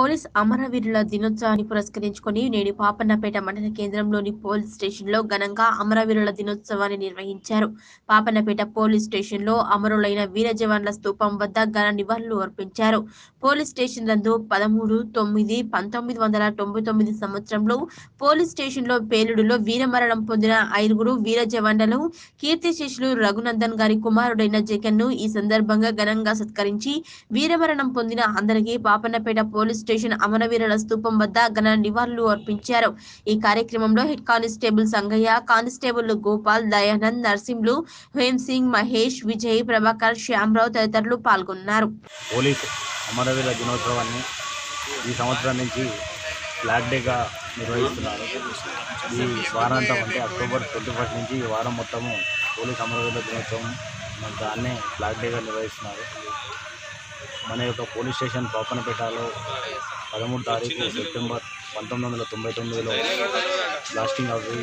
Police అమరవీరుల దినోత్సవాన్ని పురస్కరించుకొని నేడు పాపన్నపేట మండల కేంద్రంలోని పోలీస్ స్టేషన్లో ఘనంగా అమరవీరుల దినోత్సవాన్ని నిర్వహించారు. పాపన్నపేట పోలీస్ స్టేషన్లో అమరులైన వీర జవాన్ల స్తూపం వద్ద ఘన నివాళులు అర్పించారు. పోలీస్ స్టేషన్ నందు 13/9/1999 సంవత్సరంలో పోలీస్ స్టేషన్లో పేలుడులో వీరమరణం పొందిన 5 వీర జవాన్లను కీర్తిశేషులు రఘునందన్ గారి కుమారుడైన జగన్ ను ఈ సందర్భంగా ఘనంగా సత్కరించి వీరమరణం పొందిన అందరికీ పాపన్నపేట పోలీస్ స్టేషన్ అమరవీరుల స్తూపం వద్ద ఘన నివాళులు అర్పించారు. ఈ కార్యక్రమంలో head constable Sangayya, constable Gopal, Dayanand, Narsimhulu, Hem Singh, Mahesh, Vijay, Prabhakar, Shyamarao తదితరులు పాల్గొన్నారు. పోలీస్ అమరవీరుల దినోత్సవాన్ని ఈ సంవత్సరం నుంచి ఫ్లాగ్ డేగా నిర్వహిస్తున్నారు. ఈ వారాంతం అంటే అక్టోబర్ 21 నుంచి ఈ వారం మొత్తము పోలీస్ అమరవీరుల దినోత్సవం దాన్నే ఫ్లాగ్ డేగా నిర్వహిస్తున్నారు. మన యొక్క పోలీస్ స్టేషన్ పాపన్నపేటలో 13 తారీఖు సెప్టెంబర్ 1999లో బ్లాస్టింగ్ అవి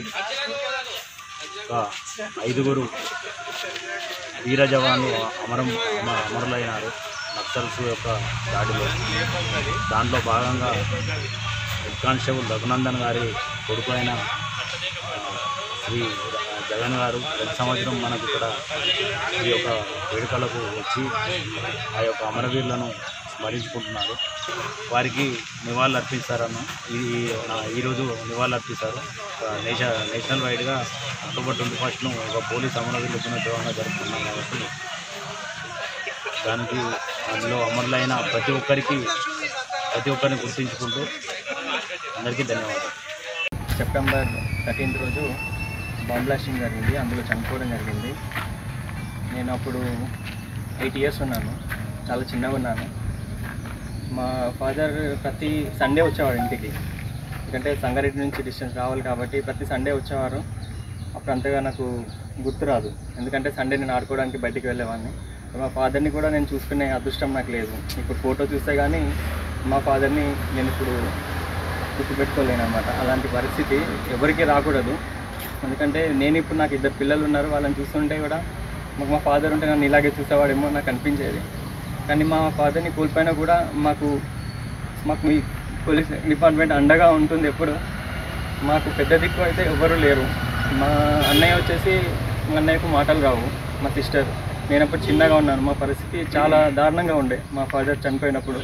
5 వీర జవాన్లు అమరులైనారు నక్సల్స్ యొక్క దాడిలో. దాంట్లో భాగంగా హెడ్ కానిస్టేబుల్ రఘునందన్ గారి కొడుకు అయిన శ్రీ జగన్ గారు ప్రతి సంవత్సరం మనకు ఇక్కడ ఈ యొక్క వేడుకలకు వచ్చి ఆ యొక్క అమరవీరులను స్మరించుకుంటున్నారు. వారికి నివాళులు అర్పిస్తారన్న ఈరోజు నివాళులు అర్పిస్తారు. నేషనల్ వైడ్గా అక్టోబర్ 21ను ఒక పోలీస్ అమరవీరుల దినోత్సవంగా జరుపుకున్నాం కాబట్టి దానికి అందులో అమరులైన ప్రతి ఒక్కరిని గుర్తించుకుంటూ అందరికీ ధన్యవాదాలు. సెప్టెంబర్ 13 రోజు బాంబ్ బ్లాస్టింగ్ జరిగింది. అందులో చనిపోవడం జరిగింది. నేను అప్పుడు 8 ఇయర్స్ ఉన్నాను, చాలా చిన్నగా ఉన్నాను. మా ఫాదర్ ప్రతి సండే వచ్చేవాడు ఇంటికి, ఎందుకంటే సంగారెడ్డి నుంచి డిస్టెన్స్ రావాలి కాబట్టి ప్రతి సండే వచ్చేవారు. అప్పుడు అంతగా నాకు గుర్తురాదు, ఎందుకంటే సండే నేను ఆడుకోవడానికి బయటికి వెళ్ళేవాడిని. మా ఫాదర్ని కూడా నేను చూసుకునే అదృష్టం నాకు లేదు. ఇప్పుడు ఫోటో చూస్తే కానీ మా ఫాదర్ని నేను ఇప్పుడు గుర్తుపెట్టుకోలేను అన్నమాట. అలాంటి పరిస్థితి ఎవరికి రాకూడదు, ఎందుకంటే నేను ఇప్పుడు నాకు 2 పిల్లలు ఉన్నారు. వాళ్ళని చూస్తుంటే కూడా మా ఫాదర్ ఉంటే నన్ను ఇలాగే చూసేవాడేమో నాకు అనిపించేది. కానీ మా ఫాదర్ని కోల్పోయినా కూడా మాకు ఈ పోలీస్ డిపార్ట్మెంట్ అండగా ఉంటుంది ఎప్పుడు. మాకు పెద్ద దిక్కు అయితే ఎవరు లేరు. మా అన్నయ్య వచ్చేసి మా అన్నయ్యకు మాటలు రావు. మా సిస్టర్, నేను అప్పుడు చిన్నగా ఉన్నాను. మా పరిస్థితి చాలా దారుణంగా ఉండే మా ఫాదర్ చనిపోయినప్పుడు.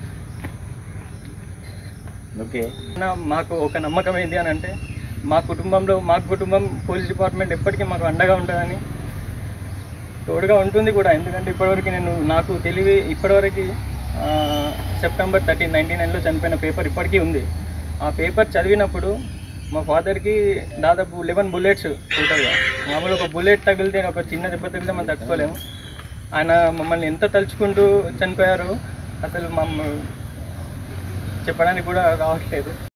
ఓకే, మాకు ఒక నమ్మకం ఏంటి అని అంటే మా కుటుంబం పోలీస్ డిపార్ట్మెంట్ ఎప్పటికీ మాకు అండగా ఉంటుందని, తోడుగా ఉంటుంది కూడా. ఎందుకంటే ఇప్పటివరకు నాకు తెలివి ఇప్పటివరకు సెప్టెంబర్ 13, 1999లో చనిపోయిన పేపర్ ఇప్పటికీ ఉంది. ఆ పేపర్ చదివినప్పుడు మా ఫాదర్కి దాదాపు 11 బుల్లెట్స్ టోటల్గా. మామూలు ఒక బుల్లెట్ తగిలితే, ఒక చిన్న దెబ్బ తగిలితే మనం తట్టుకోలేము. ఆయన మమ్మల్ని ఎంత తలుచుకుంటూ చనిపోయారో అసలు చెప్పడానికి కూడా రావట్లేదు.